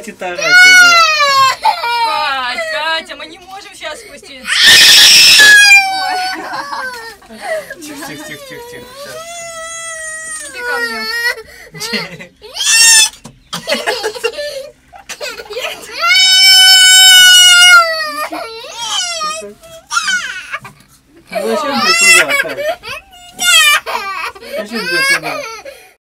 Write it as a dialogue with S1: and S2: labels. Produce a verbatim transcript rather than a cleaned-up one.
S1: хватит орать уже.
S2: Кать, Катя, мы не можем сейчас спуститься.
S1: Тихо, тихо, тихо, тихо, тихо.
S2: Иди ко мне.